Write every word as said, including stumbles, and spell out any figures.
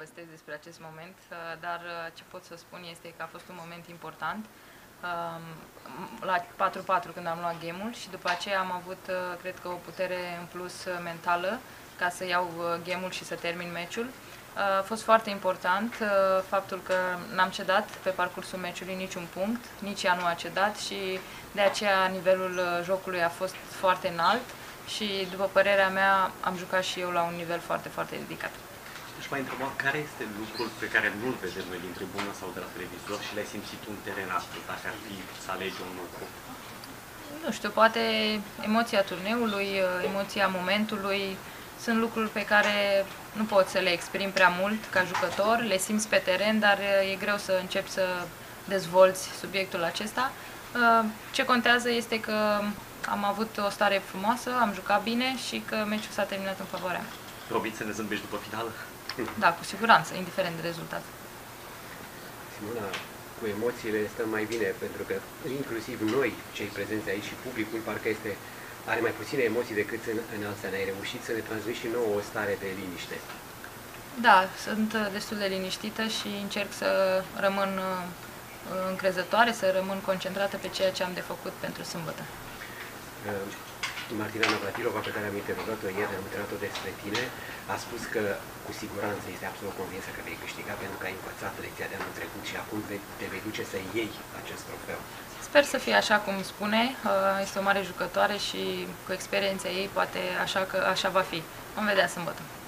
povestesc despre acest moment, dar ce pot să spun este că a fost un moment important. La patru patru când am luat game-ul și după aceea am avut, cred că, o putere în plus mentală ca să iau game-ul și să termin meciul. A fost foarte important faptul că n-am cedat pe parcursul meciului niciun punct, nici ea nu a cedat și de aceea nivelul jocului a fost foarte înalt și, după părerea mea, am jucat și eu la un nivel foarte, foarte ridicat. Aș mai întreba care este lucrul pe care nu-l vedem noi din tribună sau de la televizor și l-ai simțit un teren astăzi, dacă ar fi să alegi un lucru? Nu știu, poate emoția turneului, emoția momentului, sunt lucruri pe care nu pot să le exprim prea mult ca jucător, le simți pe teren, dar e greu să începi să dezvolți subiectul acesta. Ce contează este că am avut o stare frumoasă, am jucat bine și că meciul s-a terminat în favoarea mea. Promiți să ne zâmbești după finală? Da, cu siguranță, indiferent de rezultat. Simona, cu emoțiile stăm mai bine, pentru că inclusiv noi, cei prezenți aici și publicul, parcă este, are mai puține emoții decât în, în alții. Ai reușit să ne transmiți și nouă o stare de liniște. Da, sunt destul de liniștită și încerc să rămân încrezătoare, să rămân concentrată pe ceea ce am de făcut pentru sâmbătă. Martina Navratilova, pe care am interrogat-o ieri, am întrebat-o despre tine, a spus că cu siguranță este absolut convinsă că vei câștiga pentru că ai învățat lecția de anul trecut și acum te vei duce să iei acest trofeu. Sper să fie așa cum spune, este o mare jucătoare și cu experiența ei poate așa, că, așa va fi. Vom vedea sâmbătă.